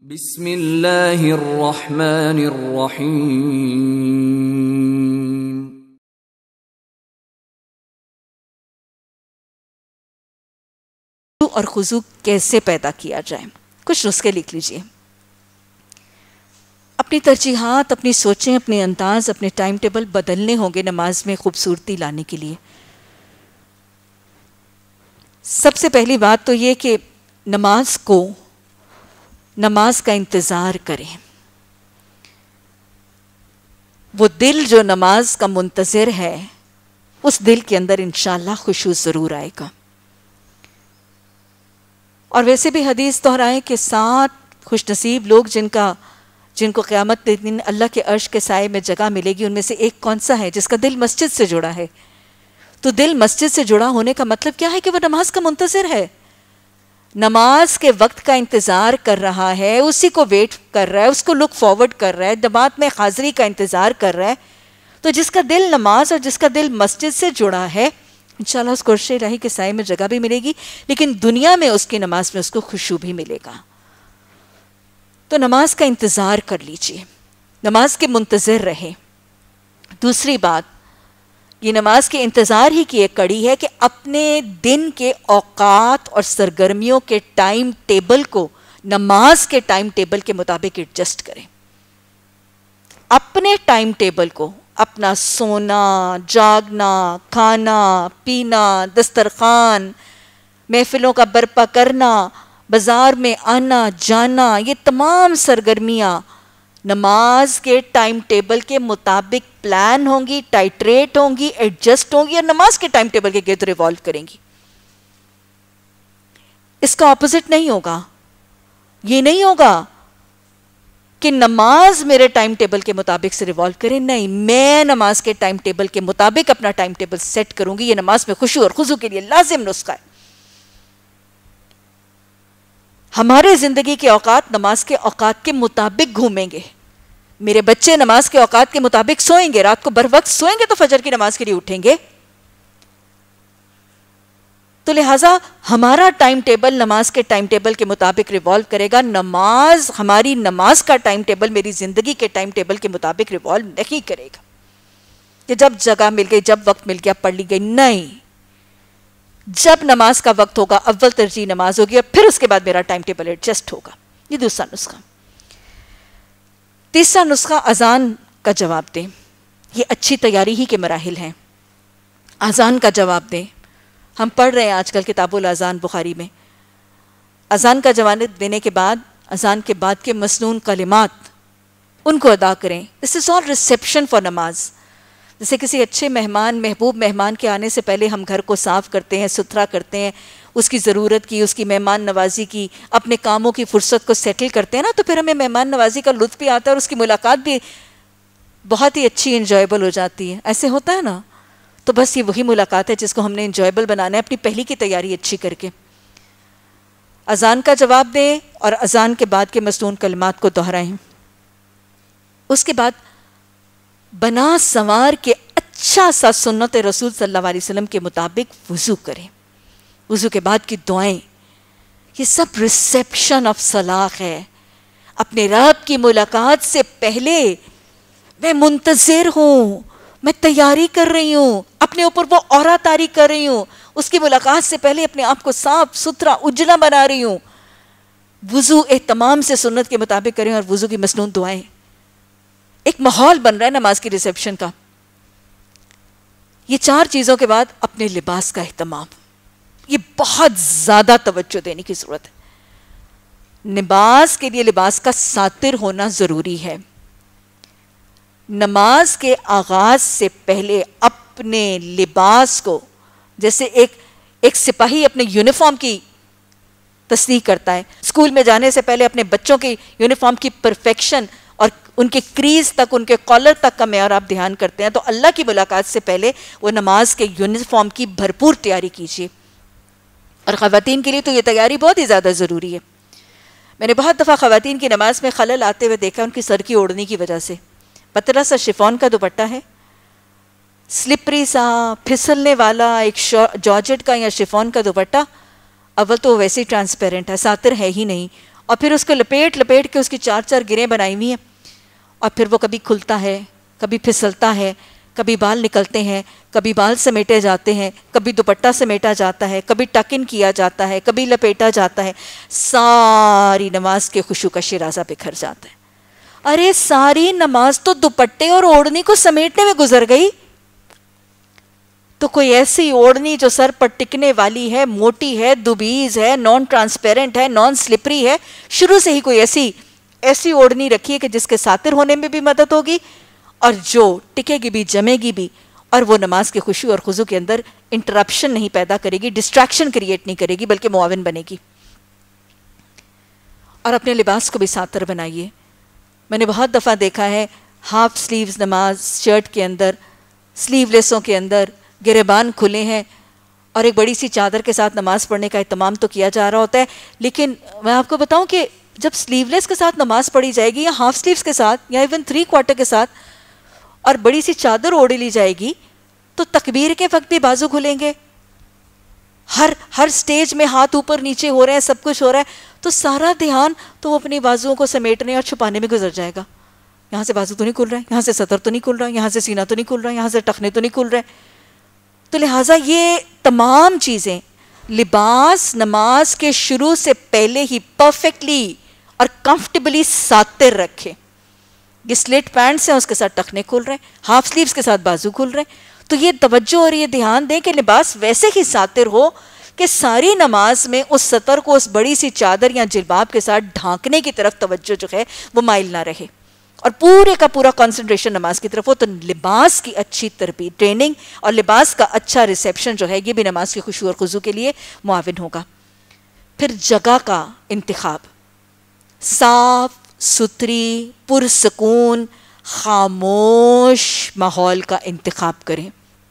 बिस्मिल्लाहिर्रहमानिर्रहीम। और खुशू कैसे पैदा किया जाए, कुछ नुस्खे लिख लीजिए। अपनी तरजीहात, अपनी सोचें, अपने अंदाज, अपने टाइम टेबल बदलने होंगे नमाज में खूबसूरती लाने के लिए। सबसे पहली बात तो ये कि नमाज का इंतज़ार करें। वो दिल जो नमाज का मुंतज़िर है, उस दिल के अंदर इंशाअल्लाह खुशू ज़रूर आएगा। और वैसे भी हदीस दोहराएं कि 7 खुशनसीब लोग जिनको क़यामत के दिन अल्लाह के अर्श के साए में जगह मिलेगी, उनमें से एक कौन सा है? जिसका दिल मस्जिद से जुड़ा है। तो दिल मस्जिद से जुड़ा होने का मतलब क्या है? कि वह नमाज का मुंतज़िर है, नमाज के वक्त का इंतज़ार कर रहा है, उसी को वेट कर रहा है, उसको लुक फॉरवर्ड कर रहा है, जमात में हाज़िरी का इंतज़ार कर रहा है। तो जिसका दिल नमाज और जिसका दिल मस्जिद से जुड़ा है, इंशाअल्लाह उसको अर्श इलाही के साए में जगह भी मिलेगी, लेकिन दुनिया में उसकी नमाज में उसको खुशू भी मिलेगा। तो नमाज का इंतज़ार कर लीजिए, नमाज के मुंतज़िर रहे। दूसरी बात, ये नमाज के इंतज़ार ही की एक कड़ी है कि अपने दिन के औकात और सरगर्मियों के टाइम टेबल को नमाज के टाइम टेबल के मुताबिक एडजस्ट करें। अपने टाइम टेबल को, अपना सोना, जागना, खाना पीना, दस्तरखान, महफिलों का बर्पा करना, बाज़ार में आना जाना, ये तमाम सरगर्मियाँ नमाज के टाइम टेबल के मुताबिक प्लान होंगी, टाइट्रेट होंगी, एडजस्ट होंगी और नमाज के टाइम टेबल के गिर्द रिवॉल्व करेंगी। इसका ऑपोजिट नहीं होगा। ये नहीं होगा कि नमाज मेरे टाइम टेबल के मुताबिक से रिवॉल्व करे, नहीं, मैं नमाज के टाइम टेबल के मुताबिक अपना टाइम टेबल सेट करूंगी। ये नमाज में खुशू और खुजू के लिए लाजिम नुस्खा है। हमारे जिंदगी के औकात नमाज के औकात के मुताबिक घूमेंगे। मेरे बच्चे नमाज के औकात के मुताबिक सोएंगे, रात को बर वक्त सोएंगे तो फजर की नमाज के लिए उठेंगे। तो लिहाजा हमारा टाइम टेबल नमाज के टाइम टेबल के मुताबिक रिवॉल्व करेगा। हमारी नमाज का टाइम टेबल मेरी जिंदगी के टाइम टेबल के मुताबिक रिवॉल्व नहीं करेगा कि जब जगह मिल गई, जब वक्त मिल गया पढ़ ली गई। नहीं, जब नमाज का वक्त होगा अव्वल तरजीह नमाज होगी और फिर उसके बाद मेरा टाइम टेबल एडजस्ट होगा। ये दूसरा नुस्खा। तीसरा नुस्खा, अजान का जवाब दें। ये अच्छी तैयारी ही के मराहिल हैं। अजान का जवाब दें। हम पढ़ रहे हैं आजकल किताबुल अजान बुखारी में। अजान का जवाब देने के बाद, अजान के बाद के मसनून कलिमात उनको अदा करें। This is all reception for नमाज। जैसे किसी अच्छे मेहमान, महबूब मेहमान के आने से पहले हम घर को साफ करते हैं, सुथरा करते हैं, उसकी ज़रूरत की, उसकी मेहमान नवाजी की, अपने कामों की फुर्सत को सेटल करते हैं ना, तो फिर हमें मेहमान नवाजी का लुत्फ़ भी आता है और उसकी मुलाकात भी बहुत ही अच्छी इंजॉयबल हो जाती है। ऐसे होता है ना। तो बस ये वही मुलाकात है जिसको हमने इंजॉयबल बनाना है, अपनी पहली की तैयारी अच्छी करके। अजान का जवाब दें और अजान के बाद के मसनून कलिमात को दोहराएं। उसके बाद बना संवार के अच्छा सा सुन्नत रसूल सल्लल्लाहु अलैहि वसल्लम के मुताबिक वुज़ू करें। वुज़ू के बाद की दुआएं, ये सब रिसेप्शन ऑफ सलाह है। अपने रब की मुलाकात से पहले मैं मुंतज़िर हूँ, मैं तैयारी कर रही हूँ, अपने ऊपर वो औरा तारी कर रही हूँ, उसकी मुलाकात से पहले अपने आप को साफ सुथरा उजला बना रही हूँ। वुज़ू एहतमाम से सुन्नत के मुताबिक करें और वुज़ू की मसनून दुआएं। एक माहौल बन रहा है नमाज की रिसेप्शन का। ये 4 चीज़ों के बाद अपने लिबास का एहतमाम, ये बहुत ज़्यादा तवज्जो देने की ज़रूरत है। लिबास के लिए लिबास का सातिर होना ज़रूरी है। नमाज के आगाज से पहले अपने लिबास को, जैसे एक सिपाही अपने यूनिफॉर्म की तस्दीक करता है, स्कूल में जाने से पहले अपने बच्चों की यूनिफॉर्म की परफेक्शन और उनके क्रीज तक, उनके कॉलर तक का मेयार आप ध्यान करते हैं, तो अल्लाह की मुलाकात से पहले वो नमाज के यूनिफॉर्म की भरपूर तैयारी कीजिए। और ख़वातीन के लिए तो ये तैयारी बहुत ही ज़्यादा ज़रूरी है। मैंने बहुत दफ़ा ख़वातीन की नमाज में खलल आते हुए देखा, उनकी सर की ओढ़नी की वजह से। पतला सा शिफॉन का दुपट्टा है, स्लिपरी सा, फिसलने वाला एक जॉर्जेट का या शिफॉन का दुपट्टा। अव्वल तो वैसे ही ट्रांसपेरेंट है, सातिर है ही नहीं, और फिर उसको लपेट लपेट के उसकी 4-4 गिरें बनाई हुई हैं, और फिर वो कभी खुलता है, कभी फिसलता है, कभी बाल निकलते हैं, कभी बाल समेटे जाते हैं, कभी दुपट्टा समेटा जाता है, कभी टक इन किया जाता है, कभी लपेटा जाता है। सारी नमाज के खुशू का शिराजा बिखर जाता है। अरे सारी नमाज तो दुपट्टे और ओढ़नी को समेटने में गुजर गई, तो कोई ऐसी ओढ़नी जो सर पर टिकने वाली है, मोटी है, दुबीज है, नॉन ट्रांसपेरेंट है, नॉन स्लिपरी है, शुरू से ही कोई ऐसी ओढ़नी रखी है कि जिसके सातिर होने में भी मदद होगी और जो टिकेगी भी, जमेगी भी, और वो नमाज के खुशू और खुजू के अंदर इंटरप्शन नहीं पैदा करेगी, डिस्ट्रैक्शन क्रिएट नहीं करेगी, बल्कि मुआविन बनेगी। और अपने लिबास को भी सातर बनाइए। मैंने बहुत दफ़ा देखा है हाफ स्लीव्स नमाज शर्ट के अंदर, स्लीवलेसों के अंदर गिरेबान खुले हैं और एक बड़ी सी चादर के साथ नमाज पढ़ने का इत्माम तो किया जा रहा होता है, लेकिन मैं आपको बताऊं कि जब स्लीवलेस के साथ नमाज पढ़ी जाएगी या हाफ स्लीव्स के साथ या इवन 3/4 के साथ और बड़ी सी चादर ओढ़ ली जाएगी, तो तकबीर के वक्त भी बाजू खुलेंगे, हर स्टेज में हाथ ऊपर नीचे हो रहे हैं, सब कुछ हो रहा है, तो सारा ध्यान तो वो अपनी बाजुओं को समेटने और छुपाने में गुजर जाएगा। यहाँ से बाजू तो नहीं खुल रहा है, यहाँ से सतर तो नहीं खुल रहा है, यहाँ से सीना तो नहीं खुल रहा है, यहाँ से टखने तो नहीं खुल रहे। तो लिहाजा ये तमाम चीज़ें लिबास नमाज के शुरू से पहले ही परफेक्टली और कंफर्टेबली सातिर रखे। ये स्लिट पैंट्स हैं, उसके साथ टखने खुल रहे हैं, हाफ स्लीव्स के साथ बाजू खुल रहे हैं, तो ये तवज्जो और ये ध्यान दें कि लिबास वैसे ही सातिर हो कि सारी नमाज में उस सतर को उस बड़ी सी चादर या जिल्बाब के साथ ढांकने की तरफ तवज्जो जो है वो माइल ना रहे और पूरे का पूरा कंसंट्रेशन नमाज की तरफ हो। तो लिबास की अच्छी तरबीत, ट्रेनिंग और लिबास का अच्छा रिसेप्शन जो है ये भी नमाज की खुशू और खुजू के लिए मुआविन होगा। फिर जगह का इंतखाब, साफ सुथरी पुरसकून खामोश माहौल का इंतखाब करें।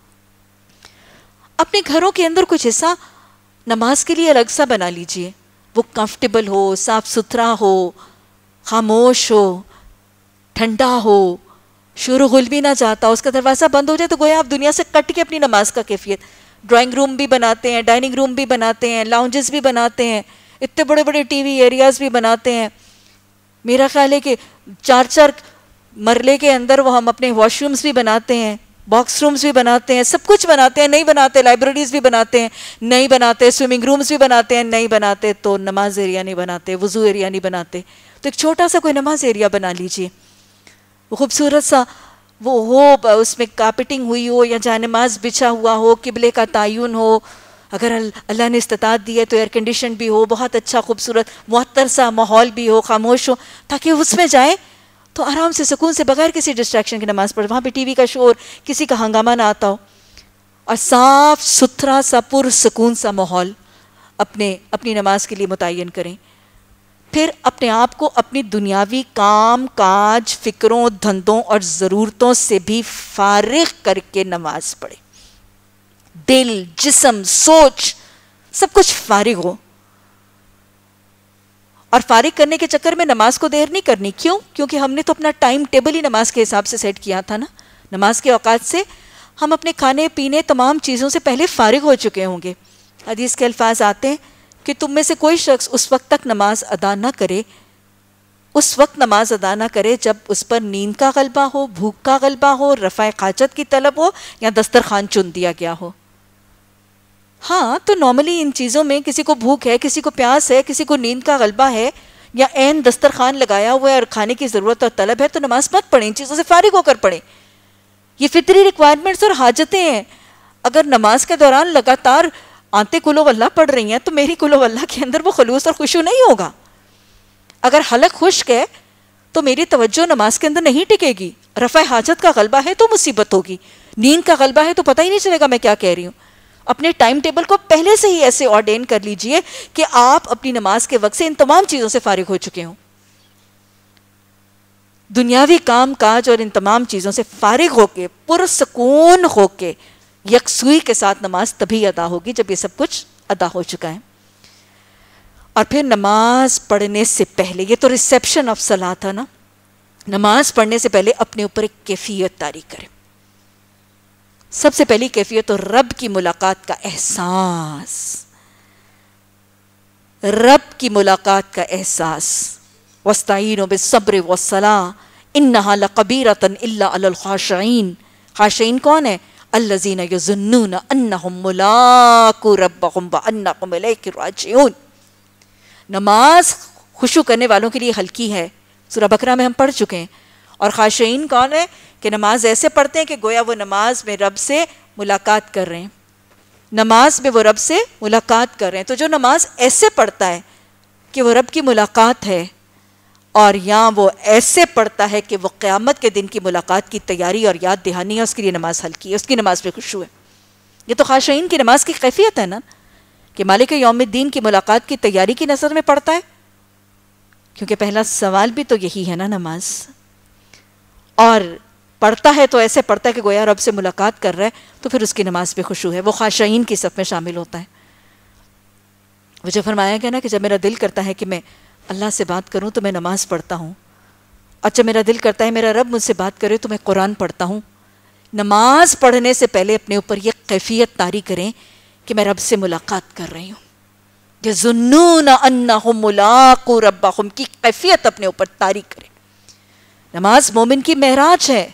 अपने घरों के अंदर कुछ हिस्सा नमाज के लिए अलग सा बना लीजिए, वो कंफर्टेबल हो, साफ सुथरा हो, खामोश हो, ठंडा हो, शोर गुल भी ना जाता, उसका दरवाज़ा बंद हो जाए तो गोया आप दुनिया से कट के अपनी नमाज का कैफियत। ड्राइंग रूम भी बनाते हैं, डाइनिंग रूम भी बनाते हैं, लाउंजेस भी बनाते हैं, इतने बड़े बड़े टीवी एरियाज भी बनाते हैं। मेरा ख्याल है कि 4-4 मरले के अंदर वो हम अपने वॉशरूम्स भी बनाते हैं, बॉक्स रूम्स भी बनाते हैं, सब कुछ बनाते हैं। नहीं बनाते लाइब्रेरीज भी बनाते हैं, नहीं बनाते स्विमिंग रूम्स भी बनाते हैं, नहीं बनाते तो नमाज एरिया नहीं बनाते, वज़ू एरिया नहीं बनाते। तो एक छोटा सा कोई नमाज एरिया बना लीजिए, वो खूबसूरत सा वो हो, उसमें कार्पेटिंग हुई हो या जहाँ नमाज बिछा हुआ हो, किबले का तायुन हो, अगर अल्लाह ने इस्तात दी है तो एयर कंडीशन भी हो, बहुत अच्छा खूबसूरत मुअत्तर सा माहौल भी हो, खामोश हो, ताकि उसमें जाए तो आराम से सुकून से बगैर किसी डिस्ट्रैक्शन की नमाज पढ़े, वहाँ पे टीवी का शोर, किसी का हंगामा ना आता हो, और साफ सुथरा सा पुरसकून सा माहौल अपनी नमाज के लिए मुतय्यन करें। फिर अपने आप को अपनी दुनियावी काम काज, फिक्रों, धंधों और ज़रूरतों से भी फारिग करके नमाज पढ़े। दिल, जिस्म, सोच सब कुछ फारिग हो। और फारिग करने के चक्कर में नमाज को देर नहीं करनी। क्यों? क्योंकि हमने तो अपना टाइम टेबल ही नमाज के हिसाब से सेट किया था ना। नमाज के औकात से हम अपने खाने पीने तमाम चीज़ों से पहले फारिग हो चुके होंगे। हदीस के अल्फाज आते हैं कि तुम में से कोई शख्स उस वक्त तक नमाज अदा ना करे, उस वक्त नमाज अदा ना करे जब उस पर नींद का गलबा हो, भूख का गलबा हो, रफ़ा खाजत की तलब हो या दस्तरखान चुन दिया गया हो। हाँ, तो नॉर्मली इन चीज़ों में किसी को भूख है, किसी को प्यास है, किसी को नींद का गलबा है या ऐन दस्तरखान लगाया हुआ है और खाने की ज़रूरत और तलब है, तो नमाज मत पढ़ें, इन चीज़ों से फारिग होकर पढ़ें। ये फितरी रिक्वायरमेंट्स और हाजतें हैं। अगर नमाज के दौरान लगातार आंते कुलो वल्लाह पढ़ रही हैं तो मेरी कुलो वल्लाह के अंदर वो खलूस और खुशू नहीं होगा। अगर हलक खुश्क है तो मेरी तवज्जो नमाज के अंदर नहीं टिकेगी। रफ़ा हाजत का गलबा है तो मुसीबत होगी, नींद का गलबा है तो पता ही नहीं चलेगा मैं क्या कह रही हूँ। अपने टाइम टेबल को पहले से ही ऐसे ऑर्डेन कर लीजिए कि आप अपनी नमाज के वक्त से इन तमाम चीज़ों से फारिग हो चुके हों। दुनियावी काम काज और इन तमाम चीज़ों से फारिग होके, पुरसकून होके, यकसुई के साथ नमाज तभी अदा होगी जब ये सब कुछ अदा हो चुका है। और फिर नमाज पढ़ने से पहले, ये तो रिसेप्शन ऑफ सलाह था ना, नमाज पढ़ने से पहले अपने ऊपर एक कैफियत तारी करें। सबसे पहली कैफियत तो रब की मुलाकात का एहसास। रब की मुलाकात का एहसास। वस्ताईनो बिस्सब्र वस्सलाह इन्नहा लकबीरतन इल्ला अलल खाशिईन। खाशिईन कौन है? अल्लज़ीना यज़ुन्नूना अन्नहुम मुलाक़ू रब्बहुम व अन्नहुम इलैहि राजिऊन। नमाज खुशू करने वालों के लिए हल्की है, सूरह बकरा में हम पढ़ चुके हैं। और खाशिईन कौन है? कि नमाज ऐसे पढ़ते हैं कि गोया वो नमाज में रब से मुलाकात कर रहे हैं, नमाज में वो रब से मुलाकात कर रहे हैं। तो जो नमाज ऐसे पढ़ता है कि वो रब की मुलाकात है, और यहाँ वो ऐसे पढ़ता है कि वो क़यामत के दिन की मुलाकात की तैयारी और याद दहानी है, उसके लिए नमाज हल्की है, उसकी नमाज में खुशू है। ये तो खाशिईन की नमाज की कैफियत है ना, कि मालिक यौमिद्दीन की मुलाकात की तैयारी की नज़र में पढ़ता है। क्योंकि पहला सवाल भी तो यही है ना, नमाज। और पढ़ता है तो ऐसे पढ़ता है कि गोया रब से मुलाकात कर रहा है, तो फिर उसकी नमाज पे खुशू है, वो खाशिईन की सफ़ में शामिल होता है। वो जो फरमाया गया ना कि जब मेरा दिल करता है कि मैं अल्लाह से बात करूं तो मैं नमाज पढ़ता हूँ, और जब मेरा दिल करता है मेरा रब मुझसे बात करे तो मैं कुरान पढ़ता हूँ। नमाज पढ़ने से पहले अपने ऊपर यह कैफियत तारी करें कि मैं रब से मुलाकात कर रही हूँ। यज़ुन्नूना अन्नहुम मुलाक़ू रब्बहुम की कैफियत अपने ऊपर तारी करें। नमाज मोमिन की महराज है,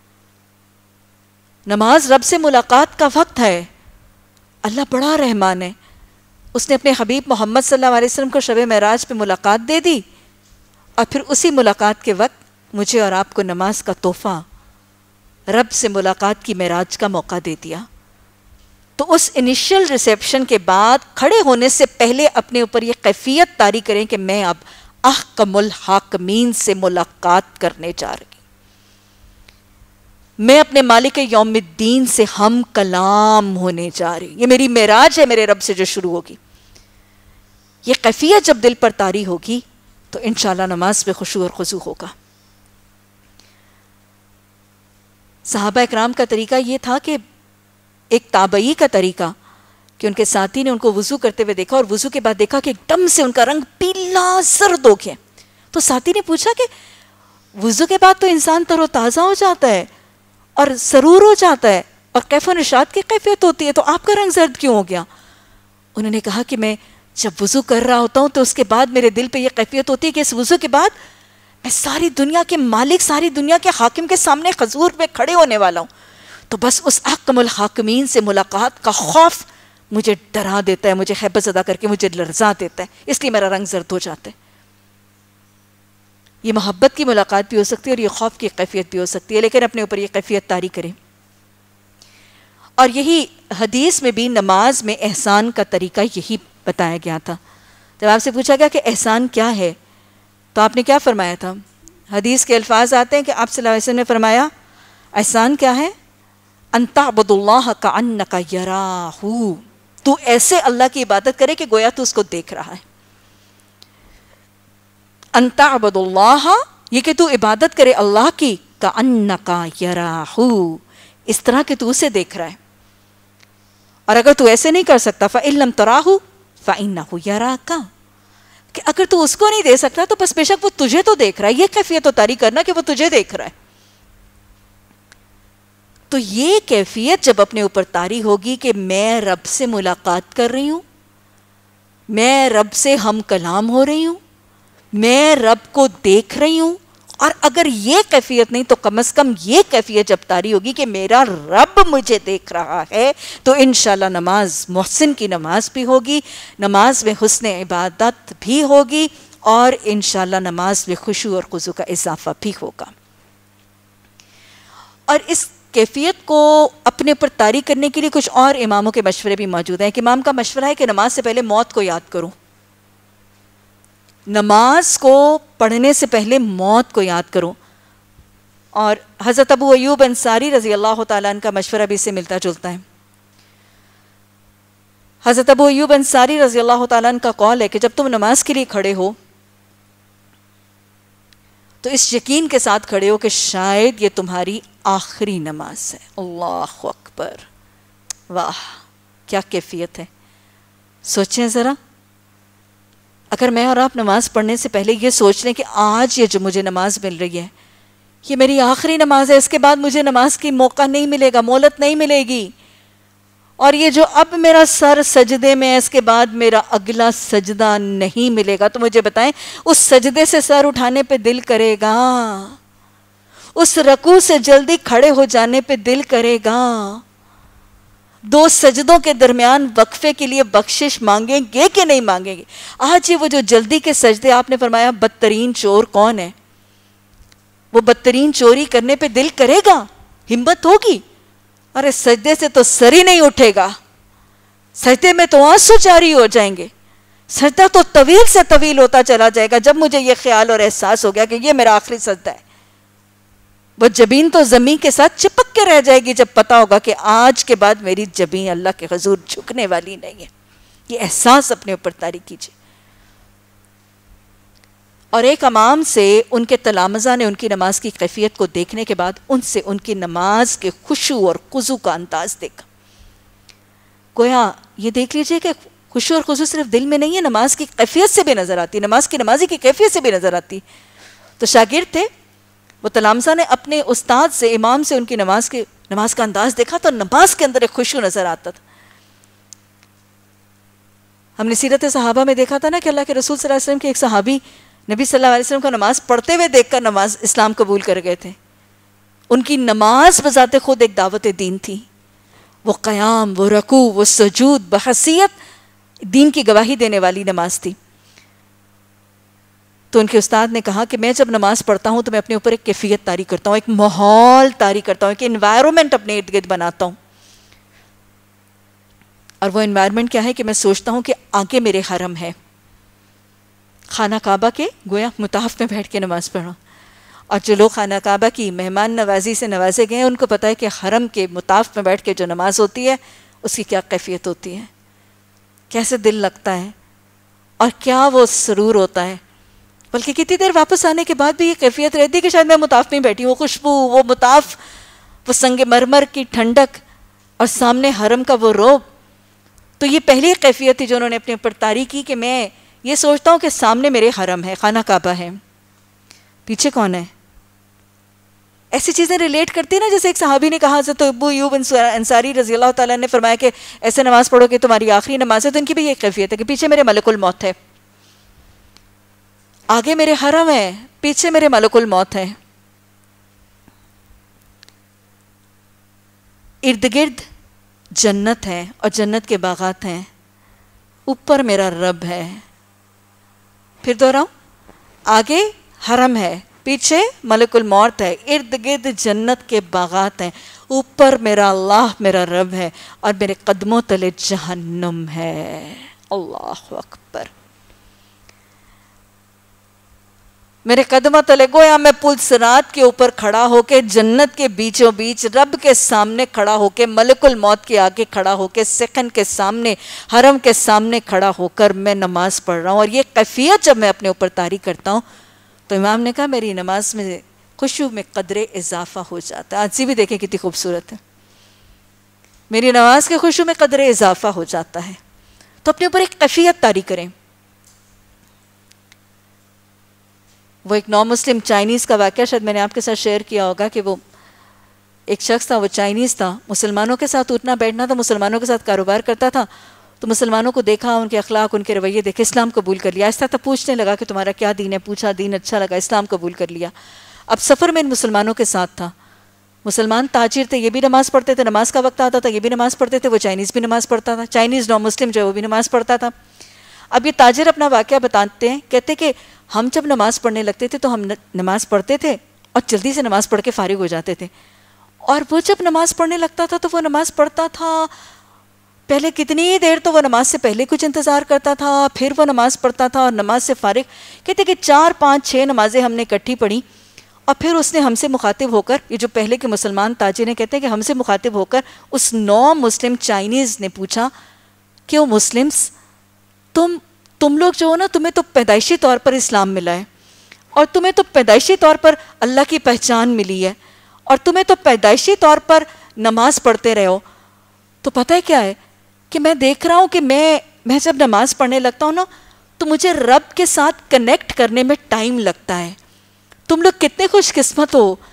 नमाज रब से मुलाकात का वक्त है। अल्लाह बड़ा रहमान है, उसने अपने हबीब मोहम्मद सल्लल्लाहु अलैहि वसल्लम को शब महराज पे मुलाकात दे दी, और फिर उसी मुलाकात के वक्त मुझे और आपको नमाज का तोहफा, रब से मुलाकात की महराज का मौका दे दिया। तो उस इनिशियल रिसेप्शन के बाद खड़े होने से पहले अपने ऊपर ये कैफियत तारी करें कि मैं अब अहकमुल हाकिमीन से मुलाकात करने जा रही, मैं अपने मालिक यौमिद्दीन से हम कलाम होने जा रही। ये मेरी मेराज है, मेरे रब से जो शुरू होगी। ये कैफियत जब दिल पर तारी होगी तो इंशाअल्लाह नमाज में खुशू और खुजू होगा। सहाबा इकराम का तरीका ये था कि एक ताबई का तरीका कि उनके साथी ने उनको वुजू करते हुए देखा, और वुजू के बाद देखा कि एकदम से उनका रंग पीला जर्द हो गया। तो साथी ने पूछा कि वुजू के बाद तो इंसान तरोताज़ा हो जाता है और सरूर हो जाता है और कैफ और निशात की कैफियत होती है, तो आपका रंग जर्द क्यों हो गया? उन्होंने कहा कि मैं जब वुजू कर रहा होता हूँ तो उसके बाद मेरे दिल पे ये कैफियत होती है कि इस वुजू के बाद मैं सारी दुनिया के मालिक, सारी दुनिया के हाकिम के सामने हजूर में खड़े होने वाला हूँ। तो बस उस अहकमुल हाकिमीन से मुलाकात का खौफ मुझे डरा देता है, मुझे हैबत अदा करके मुझे लर्जा देता है, इसलिए मेरा रंग जर्द हो जाता है। ये मोहब्बत की मुलाकात भी हो सकती है और ये खौफ की कैफियत भी हो सकती है, लेकिन अपने ऊपर ये कैफियत तारी करें। और यही हदीस में भी नमाज में एहसान का तरीका यही बताया गया था। जब आपसे पूछा गया कि एहसान क्या है, तो आपने क्या फरमाया था? हदीस के अल्फाज आते हैं कि आप सल्लल्लाहु अलैहि वसल्लम ने फरमाया, एहसान क्या है? अंताबुदुल्लाह का अन्नका यराहू, तू ऐसे अल्लाह की इबादत करे कि गोया तू उसको देख रहा है। अंताबुदुल्लाह, ये कि तू इबादत करे अल्लाह की, का अन्नका यराहू, इस तरह के तू उसे देख रहा है। और अगर तू ऐसे नहीं कर सकता, फ़इल्लम तराहू फ़इन्नहु यराका, कि अगर तू उसको नहीं दे सकता तो बस बेशक वो तुझे तो देख रहा है। ये कैफियत तो तारी करना कि वो तुझे देख रहा है। तो ये कैफियत जब अपने ऊपर तारी होगी कि मैं रब से मुलाकात कर रही हूँ, मैं रब से हम कलाम हो रही हूँ, मैं रब को देख रही हूँ, और अगर ये कैफियत नहीं तो कम से कम ये कैफियत जब तारी होगी कि मेरा रब मुझे देख रहा है, तो इंशाल्लाह नमाज मोहसिन की नमाज भी होगी, नमाज में हुस्न इबादत भी होगी, और इंशाल्लाह नमाज में खुशू और खुजू का इजाफा भी होगा। और इस कैफियत को अपने ऊपर तारी करने के लिए कुछ और इमामों के मशवरे भी मौजूद हैं। कि इमाम का मशवरा है कि नमाज से पहले मौत को याद करो, नमाज को पढ़ने से पहले मौत को याद करो। और हज़रत अबू अय्यूब अंसारी रज़ी अल्लाह तआला अन्हु का मशवरा भी इससे मिलता जुलता है। हज़रत अबू अय्यूब अंसारी रज़ी अल्लाह तआला अन्हु का कौल है कि जब तुम नमाज के लिए खड़े हो तो इस यकीन के साथ खड़े हो कि शायद ये तुम्हारी आखिरी नमाज है। अल्लाहु अकबर, वाह क्या कैफियत है। सोचें ज़रा, अगर मैं और आप नमाज पढ़ने से पहले ये सोच लें कि आज ये जो मुझे नमाज मिल रही है ये मेरी आखिरी नमाज है, इसके बाद मुझे नमाज की मौका नहीं मिलेगा, मोहलत नहीं मिलेगी, और ये जो अब मेरा सर सजदे में है, इसके बाद मेरा अगला सजदा नहीं मिलेगा, तो मुझे बताएं उस सजदे से सर उठाने पे दिल करेगा? उस रकू से जल्दी खड़े हो जाने पे दिल करेगा? दो सजदों के दरमियान वक्फे के लिए बख्शिश मांगेंगे कि नहीं मांगेंगे? आज ये वो जो जल्दी के सजदे, आपने फरमाया बदतरीन चोर कौन है? वो बदतरीन चोरी करने पे दिल करेगा? हिम्मत होगी? अरे सजदे से तो सर ही नहीं उठेगा, सजदे में तो आंसू जारी हो जाएंगे, सजदा तो तवील से तवील होता चला जाएगा। जब मुझे ये ख्याल और एहसास हो गया कि ये मेरा आखिरी सजदा है, वो जबीन तो जमीन के साथ चिपक के रह जाएगी जब पता होगा कि आज के बाद मेरी जबीन अल्लाह के हुजूर झुकने वाली नहीं है। ये एहसास अपने ऊपर तारी कीजिए। और एक इमाम से उनके तलामज़ा ने उनकी नमाज की कैफियत को देखने के बाद उनसे उनकी नमाज के खुशू और खुजू का अंदाज देखा। गोया ये देख लीजिए कि खुशू और खुजू सिर्फ दिल में नहीं है, नमाज की कैफियत से भी नजर आती, नमाज की नमाजी की कैफियत से भी नजर आती। तो शागिर्द थे, वो तलामज़ा ने अपने उस्ताद से, इमाम से उनकी नमाज का अंदाज देखा तो नमाज के अंदर एक खुशू नजर आता था। हमने सीरत सहाबा में देखा था ना कि अल्लाह के रसूल सल्लल्लाहु अलैहि वसल्लम के एक सहाबी नबी सल्लल्लाहु अलैहि वसल्लम को नमाज पढ़ते हुए देखकर नमाज इस्लाम कबूल कर गए थे। उनकी नमाज बजाते खुद एक दावत दीन थी। वो क़याम, वो रकू, वो सजूद बहसीयत दीन की गवाही देने वाली नमाज थी। तो उनके उस्ताद ने कहा कि मैं जब नमाज पढ़ता हूँ तो मैं अपने ऊपर एक कैफियत तारी करता हूँ, एक माहौल तारी करता हूँ, एक एनवायरनमेंट अपने इर्द गिर्द बनाता हूँ। और वो एनवायरनमेंट क्या है कि मैं सोचता हूँ कि आगे मेरे हरम है, खाना काबा के गोया मुताहफ में बैठ के नमाज पढ़ो। और जो लोग खाना काबा की मेहमान नवाजी से नवाजे गए हैं उनको पता है कि हरम के मुताहफ में बैठ के जो नमाज होती है उसकी क्या कैफियत होती है, कैसे दिल लगता है और क्या वो सुरूर होता है। बल्कि कितनी देर वापस आने के बाद भी ये कैफियत रहती है कि शायद मैं मुताफ में बैठी हूँ, वो खुशबू, वो मुताफ, वो संगे मरमर की ठंडक और सामने हरम का वो रोब। तो ये पहली कैफियत थी जो उन्होंने अपने ऊपर तारी की कि मैं ये सोचता हूँ कि सामने मेरे हरम है, खाना काबा है, पीछे कौन है। ऐसी चीज़ें रिलेट करती है ना, जैसे एक सहाबी ने कहा तो अबू अय्यूब अंसारी रज़ी अल्लाह ताला ने फरमाया कि ऐसे नमाज पढ़ो कि तुम्हारी आखिरी नमाज है। तो इनकी भी ये कैफियत है कि पीछे मेरे मलकुल मौत है, आगे मेरे हरम है, पीछे मेरे मलकुल मौत है। इर्द गिर्द जन्नत है और जन्नत के बागात हैं, ऊपर मेरा रब है। फिर दोहराऊं, आगे हरम है, पीछे मलकुल मौत है, इर्द गिर्द जन्नत के बागात हैं, ऊपर मेरा अल्लाह मेरा रब है और मेरे कदमों तले जहन्नुम है। अल्लाह अकबर। मेरे कदमों तले गोया मैं पुल सिरात के ऊपर खड़ा होके, जन्नत के बीचों बीच रब के सामने खड़ा होके, मलकुल मौत के आगे खड़ा होके, सेकंड के सामने, हरम के सामने खड़ा होकर मैं नमाज पढ़ रहा हूँ। और ये कैफियत जब मैं अपने ऊपर तारी करता हूँ तो इमाम ने कहा मेरी नमाज में खुशू में कदरे इजाफा हो जाता है। आज भी देखें कितनी खूबसूरत है, मेरी नमाज के खुशू में कदरे इजाफा हो जाता है। तो अपने ऊपर एक कैफियत तारी करें। वो एक नॉन मुस्लिम चाइनीज़ का वाक़या शायद मैंने आपके साथ शेयर किया होगा कि वो एक शख्स था, वो चाइनीज़ था, मुसलमानों के साथ उठना बैठना था, मुसलमानों के साथ कारोबार करता था। तो मुसलमानों को देखा, उनके अखलाक, उनके रवैये देखे, इस्लाम कबूल कर लिया। ऐसा था पूछने लगा कि तुम्हारा क्या दीन है, पूछा, दीन अच्छा लगा, इस्लाम कबूल कर लिया। अब सफ़र में इन मुसलमानों के साथ था, मुसलमान ताजिर थे, ये भी नमाज़ पढ़ते थे, नमाज का वक्त आता था ये भी नमाज़ पढ़ते थे, वो चाइनीज़ भी नमाज़ पढ़ता था, चाइनीज़ नॉन मुस्लिम जो है वो भी नमाज़ पढ़ता था। अब ये ताजिर अपना वाक़या बताते हैं, कहते कि हम जब नमाज़ पढ़ने लगते थे तो हम नमाज़ पढ़ते थे और जल्दी से नमाज़ पढ़ के फारिग हो जाते थे। और वो जब नमाज़ पढ़ने लगता था तो वो नमाज़ पढ़ता था, पहले कितनी देर तो वो नमाज से पहले कुछ इंतज़ार करता था, फिर वो नमाज़ पढ़ता था और नमाज से फारिग। कहते कि 4, 5, 6 नमाजें हमने इकट्ठी पढ़ी और फिर उसने हमसे मुखातिब होकर, ये जो पहले के मुसलमान ताजिर ने कहते हैं कि हमसे मुखातिब होकर उस नॉन मुस्लिम चाइनीज़ ने पूछा कि वो मुस्लिम्स तुम लोग जो हो ना, तुम्हें तो पैदाइशी तौर पर इस्लाम मिला है और तुम्हें तो पैदाइशी तौर पर अल्लाह की पहचान मिली है और तुम्हें तो पैदाइशी तौर पर नमाज पढ़ते रहे हो। तो पता है क्या है कि मैं देख रहा हूँ कि मैं जब नमाज पढ़ने लगता हूँ ना तो मुझे रब के साथ कनेक्ट करने में टाइम लगता है। तुम लोग कितने खुशकिस्मत हो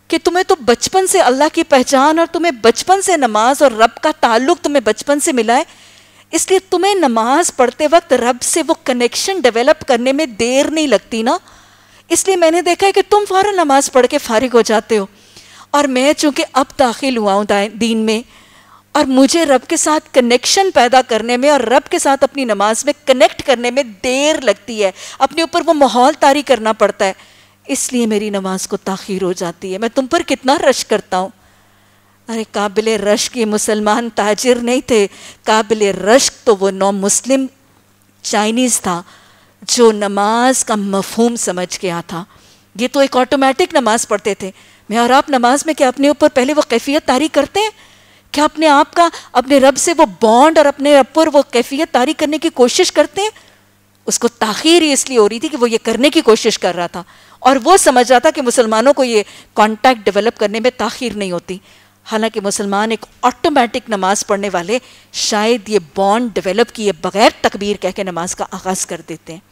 कि तुम्हें तो बचपन से अल्लाह की पहचान और तुम्हें बचपन से नमाज और रब का ताल्लुक तुम्हें बचपन से मिला है, इसलिए तुम्हें नमाज पढ़ते वक्त रब से वो कनेक्शन डेवलप करने में देर नहीं लगती ना। इसलिए मैंने देखा है कि तुम फौरन नमाज पढ़ के फारिग हो जाते हो, और मैं चूंकि अब दाखिल हुआ हूँ दीन में, और मुझे रब के साथ कनेक्शन पैदा करने में और रब के साथ अपनी नमाज में कनेक्ट करने में देर लगती है, अपने ऊपर वो माहौल तारी करना पड़ता है, इसलिए मेरी नमाज को ताखीर हो जाती है। मैं तुम पर कितना रश करता हूँ। अरे काबिल रश्क के मुसलमान ताजिर नहीं थे, काबिल रश्क तो वो नौ मुस्लिम चाइनीज़ था जो नमाज का मफहूम समझ गया था। ये तो एक ऑटोमेटिक नमाज पढ़ते थे। मैं और आप नमाज में क्या अपने ऊपर पहले वो कैफियत तारी करते हैं? क्या अपने आप का अपने रब से वो बॉन्ड और अपने रब पर वो कैफियत तारी करने की कोशिश करते हैं? उसको ताखीर इसलिए हो रही थी कि वो ये करने की कोशिश कर रहा था, और वो समझ रहा था कि मुसलमानों को ये कांटेक्ट डेवलप करने में ताखीर नहीं होती। हालांकि मुसलमान एक ऑटोमेटिक नमाज पढ़ने वाले शायद ये बॉन्ड डेवलप किए बगैर तकबीर कह के नमाज का आगाज़ कर देते हैं।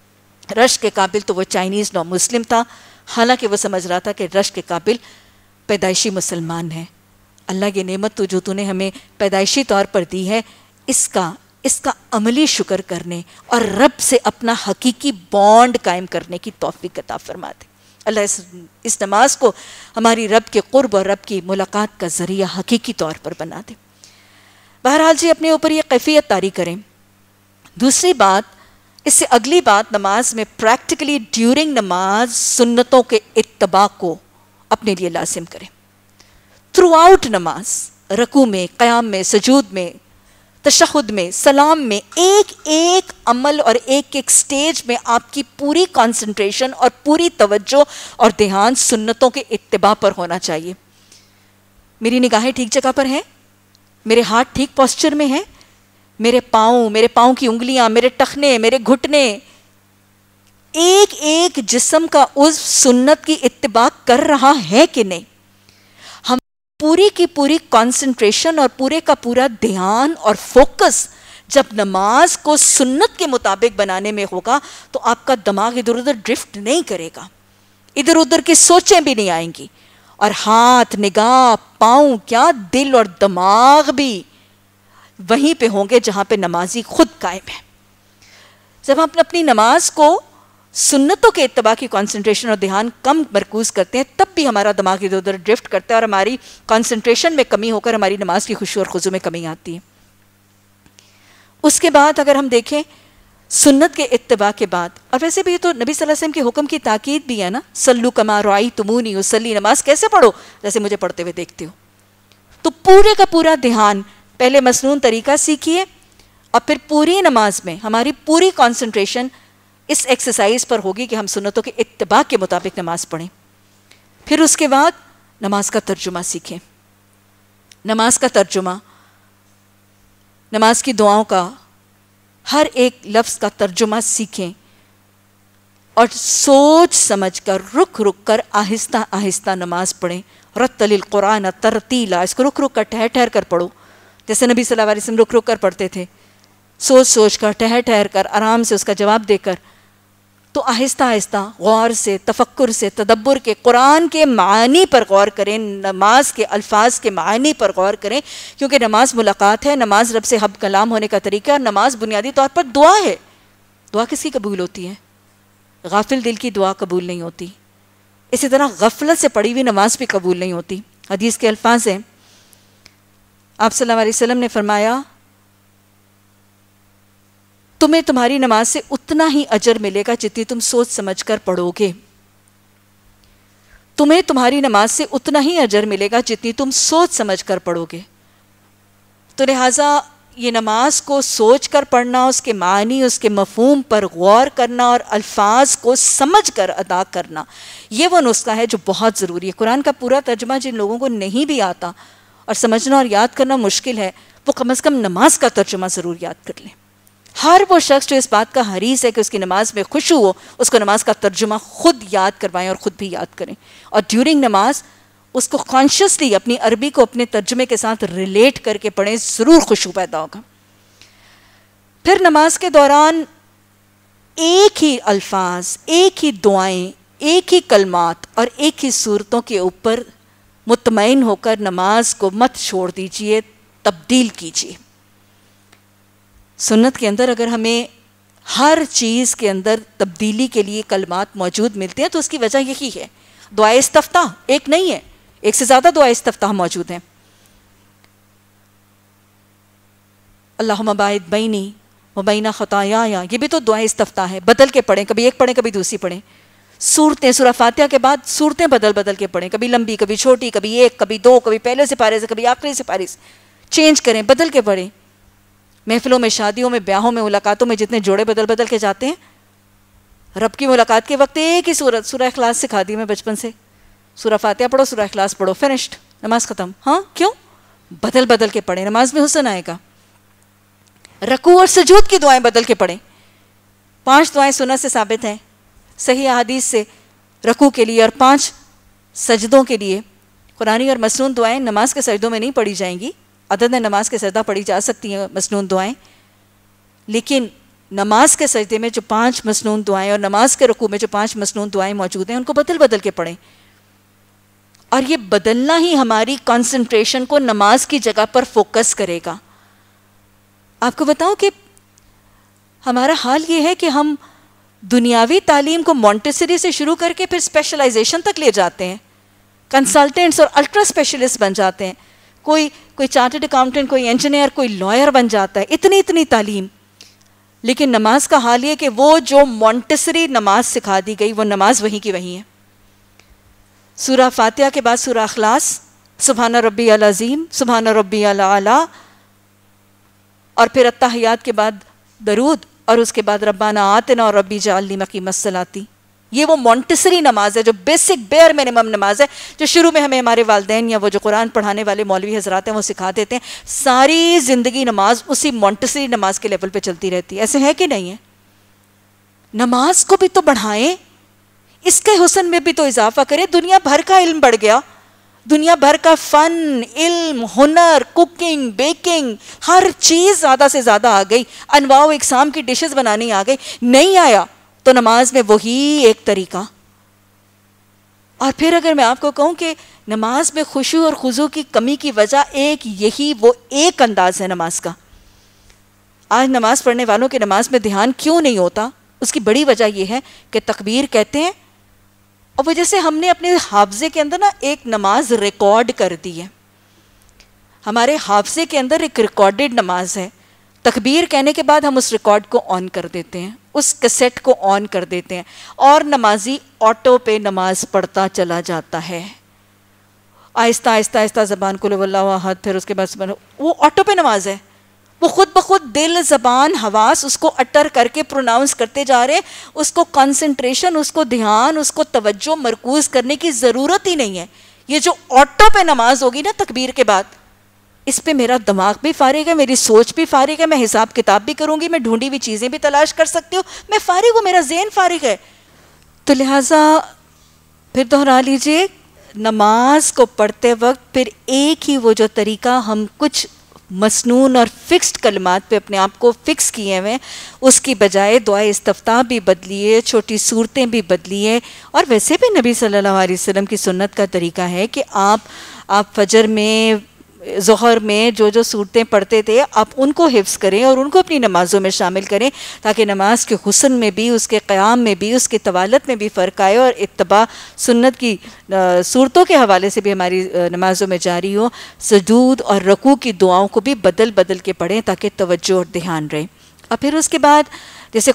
रश के काबिल तो वो चाइनीज़ नौ मुस्लिम था, हालांकि वो समझ रहा था कि रश के काबिल पैदाइशी मुसलमान है। अल्लाह की नेमत तो जो तूने हमें पैदाइशी तौर पर दी है, इसका अमली शुक्र करने और रब से अपना हकीकी बॉन्ड कायम करने की तौफीक अता फरमा दे। अल्लाह इस नमाज को हमारी रब के क़ुर्ब और रब की मुलाकात का ज़रिया हकीकी तौर पर बना दे। बहरहाल जी अपने ऊपर ये कैफियत तारी करें। दूसरी बात, इससे अगली बात, नमाज में प्रैक्टिकली ड्यूरिंग नमाज सुन्नतों के इत्तबा को अपने लिए लाजिम करें। थ्रू आउट नमाज, रकू में, क़याम में, सजूद में, तशहुद में, सलाम में, एक एक अमल और एक एक स्टेज में आपकी पूरी कंसंट्रेशन और पूरी तवज्जो और ध्यान सुन्नतों के इत्तिबा पर होना चाहिए। मेरी निगाहें ठीक जगह पर हैं, मेरे हाथ ठीक पोस्चर में हैं, मेरे पाँव की उंगलियां, मेरे टखने, मेरे घुटने, एक एक जिस्म का उस सुन्नत की इत्तिबा कर रहा है कि नहीं। हम पूरी की पूरी कंसंट्रेशन और पूरे का पूरा ध्यान और फोकस जब नमाज को सुन्नत के मुताबिक बनाने में होगा तो आपका दिमाग इधर उधर ड्रिफ्ट नहीं करेगा, इधर उधर की सोचें भी नहीं आएंगी, और हाथ, निगाह, पाँव, क्या दिल और दिमाग भी वहीं पे होंगे जहाँ पे नमाजी खुद कायम है। जब हम अपनी नमाज को सुन्नतों के इत्तबा की कंसंट्रेशन और ध्यान कम मरकूज करते हैं, तब भी हमारा दिमाग इधर उधर ड्रिफ्ट करता है और हमारी कंसंट्रेशन में कमी होकर हमारी नमाज की खुशू और खुजू में कमी आती है। उसके बाद अगर हम देखें सुन्नत के इत्तबा के बाद, और वैसे भी तो नबी सल्लल्लाहु अलैहि वसल्लम के हुक्म की ताकीद भी है ना, सल्लू कमा रअयतुमूनी उसल्ली, नमाज कैसे पढ़ो, जैसे मुझे पढ़ते हुए देखते हो। तो पूरे का पूरा ध्यान, पहले मसनून तरीका सीखिए और फिर पूरी नमाज में हमारी पूरी कंसंट्रेशन इस एक्सरसाइज पर होगी कि हम सुन्नतों के इत्तिबा के मुताबिक नमाज पढ़ें। फिर उसके बाद नमाज का तर्जुमा सीखें। नमाज का तर्जुमा, नमाज की दुआओं का हर एक लफ्ज़ का तर्जुमा सीखें और सोच समझ कर रुक रुक कर आहिस्ता आहिस्ता नमाज पढ़ें। रत्तलिल कुरान तरतीला, इसको रुक रुक कर ठहर ठहर कर पढ़ो, जैसे नबी सल्लल्लाहु अलैहि वसल्लम रुक रुक कर पढ़ते थे, सोच सोच कर, ठहर ठहर कर, आराम से उसका जवाब देकर। तो आहिस्ता आहिस्ता गौर से, तफक्कुर से, तदब्बुर के, कुरान के मानी पर गौर करें, नमाज के अल्फाज के मानी पर गौर करें, क्योंकि नमाज मुलाकात है, नमाज रब से हब कलाम होने का तरीका है, और नमाज बुनियादी तौर पर दुआ है। दुआ किसकी कबूल होती है? गाफिल दिल की दुआ कबूल नहीं होती। इसी तरह गफलत से पढ़ी हुई नमाज भी कबूल नहीं होती। हदीस के अल्फाज हैं, आप सल्लल्लाहु अलैहि वसल्लम ने फरमाया, तुम्हें तुम्हारी नमाज से उतना ही अजर मिलेगा जितनी तुम सोच समझ कर पढ़ोगे। तुम्हें तुम्हारी नमाज से उतना ही अजर मिलेगा जितनी तुम सोच समझ कर पढ़ोगे। तो लिहाजा ये नमाज को सोच कर पढ़ना, उसके मानी, उसके मफहूम पर गौर करना और अल्फाज को समझ कर अदा करना, ये वो नुस्खा है जो बहुत ज़रूरी है। कुरान का पूरा तर्जुमा जिन लोगों को नहीं भी आता और समझना और याद करना मुश्किल है, वो कम से कम नमाज का तर्जुमा ज़रूर याद कर लें। हर वो शख्स जो इस बात का हरीस है कि उसकी नमाज में खुशू हो, उसको नमाज का तर्जुमा खुद याद करवाएं और ख़ुद भी याद करें, और ड्यूरिंग नमाज उसको कॉन्शियसली अपनी अरबी को अपने तर्जुमे के साथ रिलेट करके पढ़ें, ज़रूर खुशू पैदा होगा। फिर नमाज के दौरान एक ही अल्फाज, एक ही दुआएं, एक ही कलमात और एक ही सूरतों के ऊपर मुतमईन होकर नमाज को मत छोड़ दीजिए, तब्दील कीजिए। सुन्नत के अंदर अगर हमें हर चीज़ के अंदर तब्दीली के लिए कलमात मौजूद मिलते हैं तो उसकी वजह यही है। दुआ इस्तफ्ताह एक नहीं है, एक से ज़्यादा दुआ इस्तफ्ताह मौजूद हैं। अल्लाहुम्मा बाइद बैनी व बैना खताया, ये भी तो दुआ इस्तफ्ताह है। बदल के पढ़ें, कभी एक पढ़ें कभी दूसरी पढ़ें। सूरतें, सूरह फातिहा के बाद सूरतें बदल बदल के पढ़ें, कभी लंबी कभी छोटी, कभी एक कभी दो, कभी पहले सिपारे से कभी आखिरी सिपारे से, चेंज करें, बदल के पढ़ें। महफिलों में, शादियों में, ब्याहों में, मुलाकातों में जितने जोड़े बदल बदल के जाते हैं, रब की मुलाकात के वक्त एक ही सूरत, सूरह इखलास सिखा दी मैं बचपन से। सूरह फातिहा पढ़ो, सूरह इखलास पढ़ो, फिनिश्ड, नमाज ख़त्म। हाँ क्यों? बदल बदल के पढ़ें, नमाज में हुस्न आएगा। रकू और सजूद की दुआएं बदल के पढ़ें। 5 दुआएं सुन्नत से साबित हैं, सही हदीस से रकू के लिए, और 5 सजदों के लिए। कुरानी और मसनून दुआएं नमाज के सजदों में नहीं पढ़ी जाएंगी, अदद नमाज के सजदा पढ़ी जा सकती हैं मसनून दुआएं, लेकिन नमाज के सजदे में जो 5 मसनून दुआएं और नमाज के रकू में जो 5 मसनून दुआएं मौजूद हैं, उनको बदल बदल के पढ़ें। और ये बदलना ही हमारी कंसंट्रेशन को नमाज की जगह पर फोकस करेगा। आपको बताऊं कि हमारा हाल ये है कि हम दुनियावी तालीम को मॉन्टेसरी से शुरू करके फिर स्पेशलाइजेशन तक ले जाते हैं, कंसल्टेंट्स और अल्ट्रा स्पेशलिस्ट बन जाते हैं। कोई चार्टर्ड अकाउंटेंट, कोई इंजीनियर, कोई लॉयर बन जाता है, इतनी इतनी तालीम। लेकिन नमाज का हाल ये कि वो जो मॉन्टेसरी नमाज सिखा दी गई वो नमाज वहीं की वहीं है। सूरह फातिहा के बाद सूरह इखलास, सुभान रब्बी अल अज़ीम, सुभान रब्बी अल आला, और फिर अत्तहियात के बाद दरूद, और उसके बाद रब्बाना आतिना और रब्बी जअलनी मक़ीमस सलाती। ये वो मॉन्टेसरी नमाज है जो बेसिक बेयर मिनिमम नमाज है, जो शुरू में हमें हमारे वालिदैन या वो जो कुरान पढ़ाने वाले मौलवी हजरात हैं वो सिखा देते हैं। सारी ज़िंदगी नमाज उसी मॉन्टेसरी नमाज के लेवल पे चलती रहती है। ऐसे है कि नहीं है? नमाज को भी तो बढ़ाएं, इसके हुस्न में भी तो इजाफा करें। दुनिया भर का इल्म बढ़ गया, दुनिया भर का फ़न, इल्म, हुनर, कुकिंग, बेकिंग, हर चीज़ ज़्यादा से ज़्यादा आ गई। अनवाओ इकसाम की डिशेस बनानी आ गई। नहीं आया तो नमाज में वही एक तरीका। और फिर अगर मैं आपको कहूँ कि नमाज में खुशू और खुजू की कमी की वजह यही वो एक अंदाज है नमाज का। आज नमाज पढ़ने वालों के नमाज में ध्यान क्यों नहीं होता? उसकी बड़ी वजह यह है कि तकबीर कहते हैं और वजह से हमने अपने हाफजे के अंदर ना एक नमाज रिकॉर्ड कर दी है। हमारे हाफजे के अंदर एक रिकॉर्डेड नमाज है। तकबीर कहने के बाद हम उस रिकॉर्ड को ऑन कर देते हैं, उस कैसेट को ऑन कर देते हैं, और नमाजी ऑटो पे नमाज पढ़ता चला जाता है। आहिस्ता आहिस्ता आहिस्ता ज़बान कुल हुवल्लाहु अहद, फिर उसके बाद वो ऑटो पे नमाज है। वो खुद ब खुद दिल, ज़बान, हवास उसको अटर करके प्रोनाउंस करते जा रहे हैं। उसको कंसंट्रेशन, उसको ध्यान, उसको तवज्जो मरकूज़ करने की ज़रूरत ही नहीं है। ये जो ऑटो पे नमाज होगी ना तकबीर के बाद, इस पे मेरा दिमाग भी फारिग है, मेरी सोच भी फारिग है, मैं हिसाब किताब भी करूँगी, मैं ढूंढी हुई चीज़ें भी तलाश कर सकती हूँ, मैं फारिग हूँ, मेरा ज़हन फारिग है। तो लिहाजा फिर दोहरा लीजिए, नमाज को पढ़ते वक्त फिर एक ही वो जो तरीका हम कुछ मसनून और फिक्स्ड कलमात पे अपने आप को फिक्स किए हुए, उसकी बजाय दुआ इस्तफ्ताह भी बदलिए, छोटी सूरतें भी बदलिए। और वैसे भी नबी सल्लल्लाहु अलैहि वसल्लम की सुन्नत का तरीका है कि आप फजर में, ज़ोहर में जो जो सूरतें पढ़ते थे आप उनको हिफ्ज़ करें और उनको अपनी नमाज़ों में शामिल करें, ताकि नमाज के हुस्न में भी, उसके क़याम में भी, उसके तवालत में भी फ़र्क आए और इत्तबा सुन्नत की सूरतों के हवाले से भी हमारी नमाज़ों में जारी हो। सजूद और रकू की दुआओं को भी बदल बदल के पढ़ें ताकि तवज्जो और ध्यान रहे। और फिर उसके बाद जैसे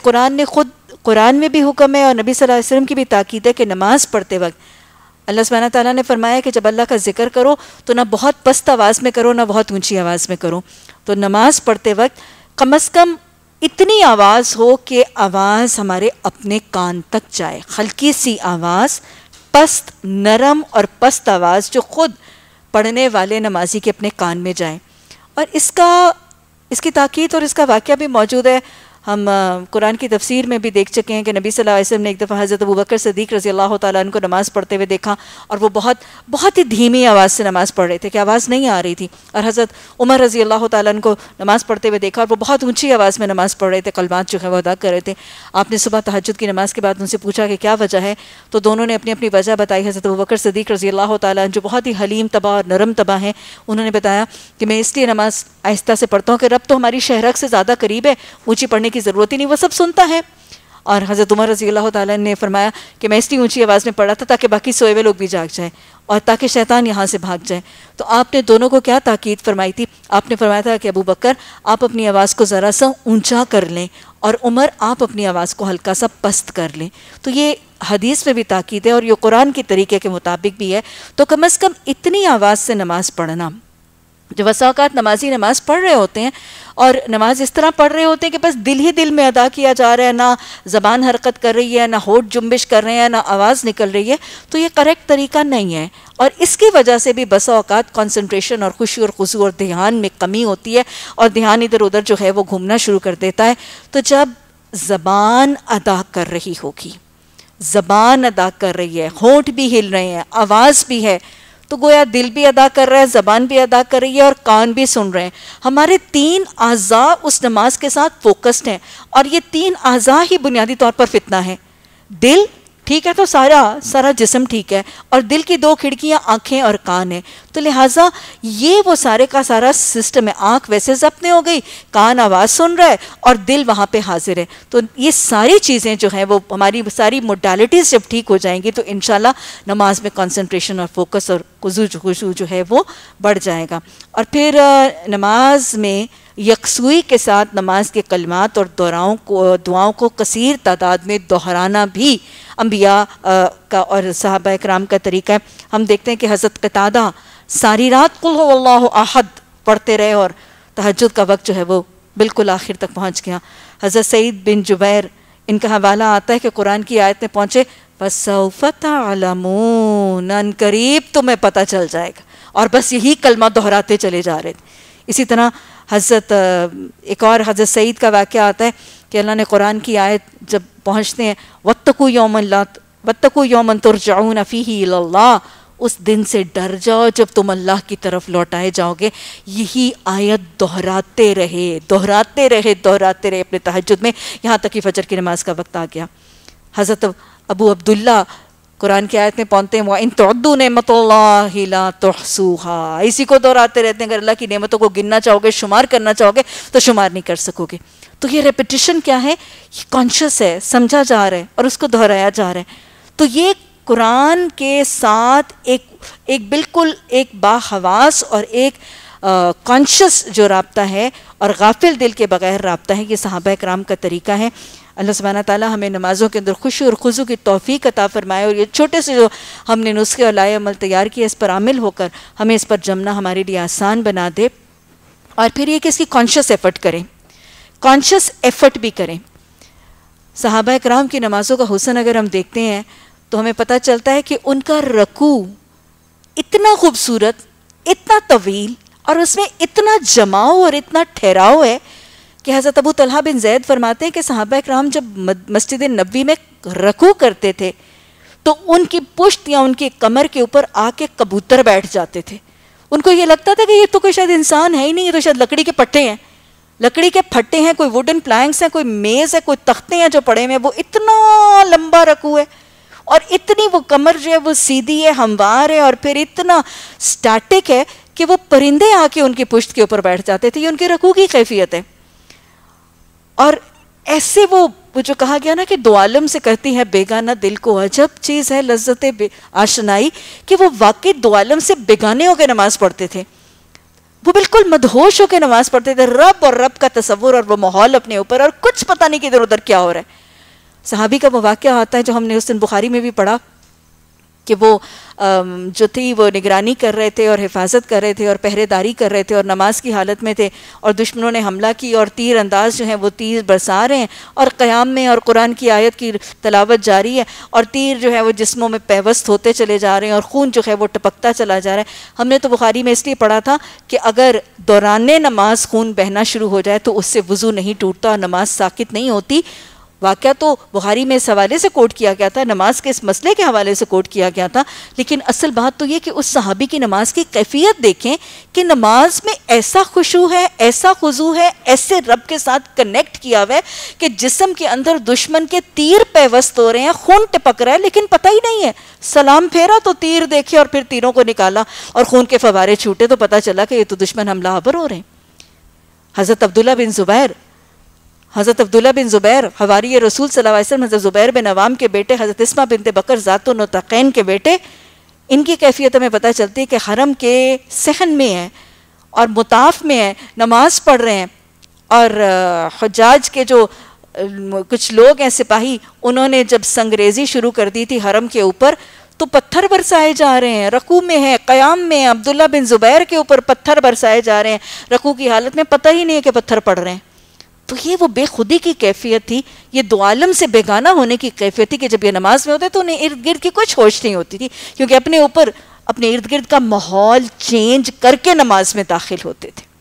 कुरान में भी हुक्म है और नबी सल्लल्लाहु अलैहि वसल्लम की भी ताकीद है कि नमाज़ पढ़ते वक्त अल्लाह सुब्हानहू व तआला ने फरमाया कि जब अल्लाह का जिक्र करो तो ना बहुत पस्त आवाज़ में करो, ना बहुत ऊंची आवाज़ में करो। तो नमाज़ पढ़ते वक्त कम अज़ कम इतनी आवाज़ हो कि आवाज़ हमारे अपने कान तक जाए, हल्की सी आवाज़, पस्त, नरम और पस्त आवाज़ जो ख़ुद पढ़ने वाले नमाजी के अपने कान में जाए। और इसकी ताकीद और इसका वाक़या भी मौजूद है हम कुरान की तफसीर में भी देख चुके हैं कि नबी सल्लल्लाहु अलैहि वसल्लम ने एक दफ़ा हज़रत अबू बकर सिद्दीक़ रज़ी अल्लाह तआला अन्हु को नमाज़ पढ़ते हुए देखा और वो बहुत बहुत ही धीमी आवाज़ से नमाज़ पढ़ रहे थे कि आवाज़ नहीं आ रही थी। और हज़रत उमर रज़ी अल्लाह तआला अन्हु को नमाज़ पढ़ते हुए देखा और वो बहुत ऊँची आवाज़ में नमाज़ पढ़ रहे थे, कलमात जो है वो अदा कर रहे थे। आपने सुबह तहज्जुद की नमाज़ के बाद उनसे पूछा कि क्या वजह है, तो दोनों ने अपनी अपनी वजह बताई। हज़रत अबू बकर सिद्दीक़ रज़ी अल्लाह तआला अन्हु जो बहुत ही हलीम तबा और नरम तबा हैं, उन्होंने बताया कि मैं इसलिए नमाज़ आहिस्ता से पढ़ता हूँ कि रब तो हमारी शहरक से ज़्यादा करीब है, ऊँची पढ़ने की ज़रूरत ही नहीं, वो सब सुनता है। और हज़रत उमर रज़ी अल्लाह तआला ने फरमाया कि मैं इसलिए ऊँची आवाज़ में पढ़ा था ताकि बाकी सोए हुए लोग भी जाग जाएँ और ताकि शैतान यहाँ से भाग जाए। तो आपने दोनों को क्या ताकीद फरमाई थी? आपने फरमाया था कि अबू बकर आप अपनी आवाज़ को ज़रा सा ऊंचा कर लें और उमर आप अपनी आवाज़ को हल्का सा पस्त कर लें। तो ये हदीस में भी ताकीद है और ये कुरान के तरीके के मुताबिक भी है। तो कम अज़ कम इतनी आवाज़ से नमाज़ पढ़ना, जो वसाक़ात नमाजी नमाज़ पढ़ रहे होते हैं और नमाज इस तरह पढ़ रहे होते हैं कि बस दिल ही दिल में अदा किया जा रहा है, ना ज़बान हरकत कर रही है, ना होठ जुम्बिश कर रहे हैं, ना आवाज़ निकल रही है, तो ये करेक्ट तरीका नहीं है। और इसकी वजह से भी बसा औक़ात कॉन्सन्ट्रेशन और खुशी और खुशू और ध्यान में कमी होती है और ध्यान इधर उधर जो है वो घूमना शुरू कर देता है। तो जब ज़बान अदा कर रही होगी, ज़बान अदा कर रही है, होठ भी हिल रहे हैं, आवाज़ भी है, तो गोया दिल भी अदा कर रहा है, ज़बान भी अदा कर रही है और कान भी सुन रहे हैं। हमारे 3 आज़ा उस नमाज के साथ फोकस्ड हैं और ये 3 आज़ा ही बुनियादी तौर पर फितना है। दिल ठीक है तो सारा जिस्म ठीक है, और दिल की 2 खिड़कियां आंखें और कान है। तो लिहाजा ये वो सारे का सारा सिस्टम है। आंख वैसे ज़ब्त नहीं हो गई, कान आवाज़ सुन रहा है और दिल वहाँ पे हाजिर है। तो ये सारी चीज़ें जो हैं वो हमारी सारी मोडालिटीज़ जब ठीक हो जाएंगी तो इंशाल्लाह नमाज में कंसंट्रेशन और फोकस और खुशू जो है वो बढ़ जाएगा। और फिर नमाज में यकसुई के साथ नमाज के कलमात और दुआओं को कसीर तादाद में दोहराना भी अंबिया का और सहाबा इकराम का तरीका है। हम देखते हैं कि हज़रत क़तादा सारी रात कुल हुवल्लाहु अहद पढ़ते रहे और तहज्जुद का वक्त जो है वो बिल्कुल आखिर तक पहुँच गया। हज़रत सईद बिन जुबैर, इनका हवाला आता है कि कुरान की आयत में पहुँचे, फसौफ तअलमून, अनकरीब तुम्हें पता चल जाएगा, और बस यही कलमा दोहराते चले जा रहे थे। इसी तरह एक और हज़रत सईद का वाक़या आता है कि अल्लाह ने कुरान की आयत जब पहुँचते हैं, वत्तकू यौमन तुरजऊन फीही इलल्लाह, उस दिन से डर जाओ जब तुम अल्लाह की तरफ लौटाए जाओगे। यही आयत दोहराते रहे अपने तहज्जुद में, यहाँ तक कि फजर की नमाज का वक्त आ गया। हज़रत अबू अब्दुल्ला कुरान की आयत में पहुँचते हैं, इन तुअद्दू नेमतुल्लाहि ला तुहसूहा, इसी को दोहराते रहते हैं। अगर अल्लाह की नेमतों को गिनना चाहोगे, शुमार करना चाहोगे तो शुमार नहीं कर सकोगे। तो ये रेपिटिशन क्या है? ये कॉन्शियस है, समझा जा रहा है और उसको दोहराया जा रहा है। तो ये कुरान के साथ एक बिल्कुल एक बाहवास और एक कॉन्शियस जो राब्ता है और गाफिल दिल के बगैर राब्ता है, ये सहाबा इकराम का तरीका है। अल्लाह सुब्हाना ताला हमें नमाज़ों के अंदर खुशी और खुशू की तौफीक अता फरमाए और ये छोटे से जो हमने नुस्खे और लाए अमल तैयार किए, इस पर आमिल होकर हमें इस पर जमना हमारे लिए आसान बना दे। और फिर ये कि इसकी कॉन्शियस एफ़र्ट करें, कॉन्शियस एफ़र्ट भी करें। सहाबा इकराम की नमाज़ों का हुस्न अगर हम देखते हैं तो हमें पता चलता है कि उनका रकू इतना खूबसूरत, इतना तवील और उसमें इतना जमाव और इतना ठहराव है कि हज़रत अबू तलहा बिन ज़ैद फरमाते हैं कि सहाबा इकराम जब मस्जिद नबवी में रकू करते थे तो उनकी पुश्त या उनकी कमर के ऊपर आके कबूतर बैठ जाते थे। उनको ये लगता था कि ये तो कोई शायद इंसान है ही नहीं, ये तो शायद लकड़ी के पट्टे हैं, लकड़ी के फट्टे हैं, कोई वुडन प्लैंक्स हैं, कोई मेज़ है, कोई तख्ते हैं जो पड़े हुए हैं। वो इतना लंबा रकू है और इतनी वो कमर जो है वो सीधी है, हमवार है और फिर इतना स्टैटिक है कि वो परिंदे आके उनकी पुश्त के ऊपर बैठ जाते थे। ये उनके रकू की कैफियत है। और ऐसे वो जो कहा गया ना कि दो आलम से करती है बेगाना दिल को, अजब चीज़ है लज्जत आशनाई, कि वो वाकई दो आलम से बेगाने होकर नमाज पढ़ते थे। वो बिल्कुल मदहोश होकर नमाज पढ़ते थे, रब और रब का तसव्वुर और वो माहौल अपने ऊपर, और कुछ पता नहीं कि इधर उधर क्या हो रहा है। सहाबी का वो वाक़या आता है जो हमने उस दिन बुखारी में भी पढ़ा कि वो जो थी वो निगरानी कर रहे थे और हिफाजत कर रहे थे और पहरेदारी कर रहे थे और नमाज की हालत में थे, और दुश्मनों ने हमला की और तीर अंदाज जो हैं वो तीर बरसा रहे हैं, और क़याम में और कुरान की आयत की तलावत जारी है, और तीर जो है वो जिस्मों में पैवस्त होते चले जा रहे हैं और खून जो है वो टपकता चला जा रहा है। हमने तो बुखारी में इसलिए पढ़ा था कि अगर दौरान नमाज खून बहना शुरू हो जाए तो उससे वज़ू नहीं टूटता और नमाज साकित नहीं होती। वाक़या तो बुखारी में इस हवाले से कोट किया गया था, नमाज के इस मसले के हवाले से कोट किया गया था, लेकिन असल बात तो ये कि उस सहाबी की नमाज की कैफियत देखें कि नमाज में ऐसा खुशू है, ऐसा खुजू है, ऐसे रब के साथ कनेक्ट किया हुआ है कि जिस्म के अंदर दुश्मन के तीर पैवस्त हो रहे हैं, खून टपक रहा है, लेकिन पता ही नहीं है। सलाम फेरा तो तीर देखे और फिर तीरों को निकाला और खून के फवारे छूटे तो पता चला कि ये तो दुश्मन हमलावर हो रहे हैं। हज़रत अब्दुल्ला बिन ज़ुबैर हवारी रसूल सल्लल्लाहु अलैहि वसल्लम, हज़रत ज़ुबैर बिन अवाम के बेटे, हज़रत इस्मा बिनते बकर ज़ातुन नतक़ैन के बेटे, इनकी कैफियत हमें पता चलती है कि हरम के सहन में है और मुताफ में है, नमाज पढ़ रहे हैं, और हुज्जाज के जो कुछ लोग हैं सिपाही, उन्होंने जब संगरेज़ी शुरू कर दी थी हरम के ऊपर तो पत्थर बरसाए जा रहे हैं, रकू में है, क़याम में, अब्दुल्ला बिन ज़ुबैर के ऊपर पत्थर बरसाए जा रहे हैं, रकू की हालत में, पता ही नहीं है कि पत्थर पड़ रहे हैं। तो ये वो बेखुदी की कैफियत थी, ये दो आलम से बेगाना होने की कैफियत थी कि जब ये नमाज में होते तो उन्हें इर्द गिर्द की कुछ होश नहीं होती थी, क्योंकि अपने ऊपर अपने इर्द गिर्द का माहौल चेंज करके नमाज में दाखिल होते थे।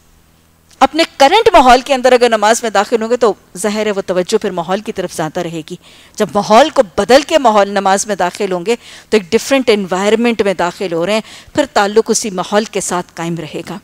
अपने करंट माहौल के अंदर अगर नमाज में दाखिल होंगे तो ज़ाहिर है वो तवज्जो फिर माहौल की तरफ ज़्यादा रहेगी। जब माहौल को बदल के माहौल नमाज में दाखिल होंगे तो एक डिफरेंट एनवायरनमेंट में दाखिल हो रहे हैं, फिर ताल्लुक़ उसी माहौल के साथ कायम रहेगा।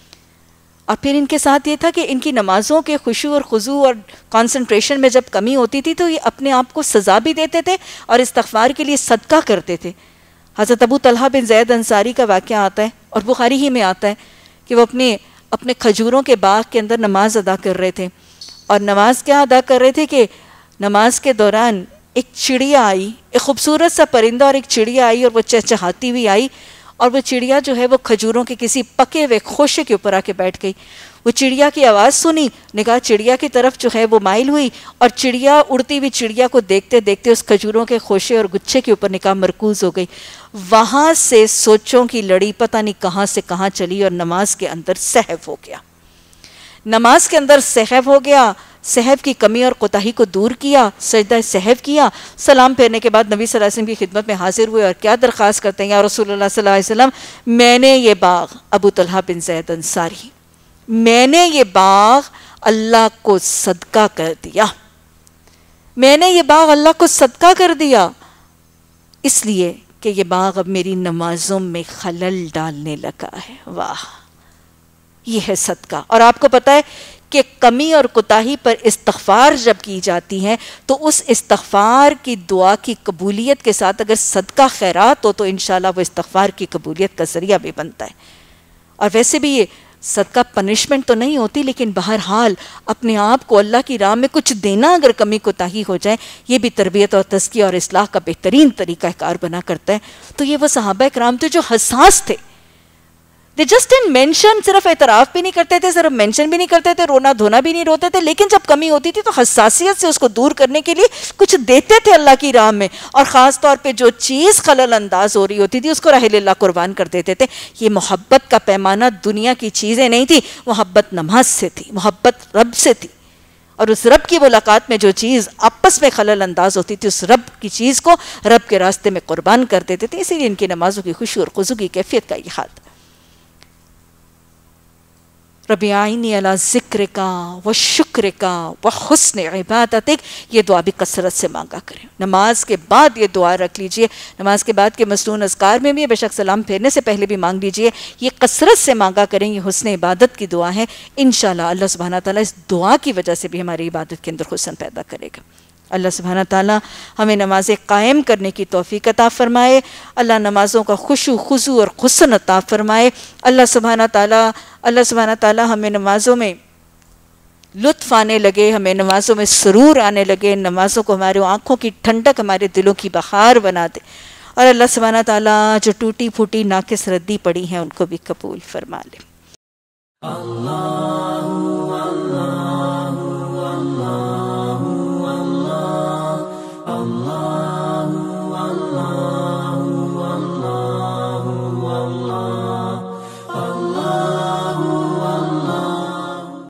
और फिर इनके साथ ये था कि इनकी नमाज़ों के खुशू और खुजू और कंसंट्रेशन में जब कमी होती थी तो ये अपने आप को सज़ा भी देते थे और इस्तिग़फ़ार के लिए सदका करते थे। हज़रत अबू तलहा बिन ज़ैद अंसारी का वाक़या आता है और बुखारी ही में आता है कि वो अपने खजूरों के बाग के अंदर नमाज अदा कर रहे थे, और नमाज क्या अदा कर रहे थे कि नमाज के दौरान एक चिड़िया आई, एक खूबसूरत सा परिंदा और एक चिड़िया आई, और वो चहचहाती हुई आई, और वो चिड़िया जो है वो खजूरों के किसी पके हुए खोशे के ऊपर आके बैठ गई। वो चिड़िया की आवाज़ सुनी, निगाह चिड़िया की तरफ जो है वो माइल हुई, और चिड़िया, उड़ती हुई चिड़िया को देखते देखते उस खजूरों के खोशे और गुच्छे के ऊपर निगाह मरकूज़ हो गई। वहाँ से सोचों की लड़ी पता नहीं कहाँ से कहाँ चली और नमाज के अंदर सहव हो गया। नमाज के अंदर सहव हो गया, सहव की कमी और कोताही को दूर किया, सजदा सहव किया, सलाम फेरने के बाद नबी सल्लल्लाहु अलैहि वसल्लम की खिदमत में हाजिर हुए और क्या दरख्वास्त करते हैं, या रसूलुल्लाह सल्लल्लाहु अलैहि वसल्लम, मैंने ये बाग, अबू तलहा बिन ज़ैद अंसारी, मैंने ये बाग अल्लाह को सदका कर दिया, मैंने ये बाग अल्लाह को सदका कर दिया, इसलिए कि ये बाग अब मेरी नमाजों में खलल डालने लगा है। वाह, ये है सदका। और आपको पता है कि कमी और कोताही पर इस्तिग़फ़ार जब की जाती है तो उस इस्तिग़फ़ार की दुआ की कबूलियत के साथ अगर सदका खैरात हो तो इंशाल्लाह वो इस्तिग़फ़ार की कबूलियत का ज़रिया भी बनता है। और वैसे भी ये सदका पनिशमेंट तो नहीं होती, लेकिन बहरहाल अपने आप को अल्लाह की राह में कुछ देना अगर कमी कोताही हो जाए, ये भी तरबियत और तज़किया और इस्लाह का बेहतरीन तरीक़ाकार बना करता है। तो ये वो सहाबा इकराम थे जो हसास थे। दे जस्ट डिडंट मेंशन, सिर्फ एतराफ़ भी नहीं करते थे, सिर्फ मेंशन भी नहीं करते थे, रोना धोना भी नहीं रोते थे, लेकिन जब कमी होती थी तो हसासियत से उसको दूर करने के लिए कुछ देते थे अल्लाह की राह में, और ख़ास तौर पे जो चीज़ खलल अंदाज हो रही होती थी उसको राह-ए-अल्लाह कुर्बान कर देते थे। ये मोहब्बत का पैमाना दुनिया की चीज़ें नहीं थी, मोहब्बत नमाज से थी, मोहब्बत रब से थी, और उस रब की मुलाकात में जो चीज़ आपस में खलल अंदाज होती थी उस रब की चीज़ को रब के रास्ते में कुर्बान कर देते थे। इसीलिए इनकी नमाजों की खुशी और खुशू की कैफियत का ये हाल था। रब्बी आइनी अला ज़िक्रिका व शुक्रिका व हुस्न इबादतिक, ये दुआ भी कसरत से मांगा करें। नमाज के बाद ये दुआ रख लीजिए, नमाज के बाद के मसनून अज़कार में भी बेशक सलाम फेरने से पहले भी मांग लीजिए, ये कसरत से मांगा करें, ये हुस्न इबादत की दुआ है। इंशाअल्लाह अल्लाह सुब्हाना ताला इस दुआ की वजह से भी हमारी इबादत के अंदर हुस्न पैदा करेगा। अल्लाह सुब्हाना ताला हमें नमाज़ें कायम करने की तौफीक अता फ़रमाए, अल्लाह नमाज़ों का खुशू खुजू और हुस्न अता फ़रमाए। अल्लाह सुब्हाना ताला हमें नमाज़ों में लुत्फ़ आने लगे, हमें नमाज़ों में सुरूर आने लगे, नमाज़ों को हमारे आँखों की ठंडक, हमारे दिलों की बहार बना दे, और अल्लाह सुब्हाना ताला जो टूटी फूटी नाकिस रद्दी पड़ी हैं उनको भी कबूल फ़रमा ले।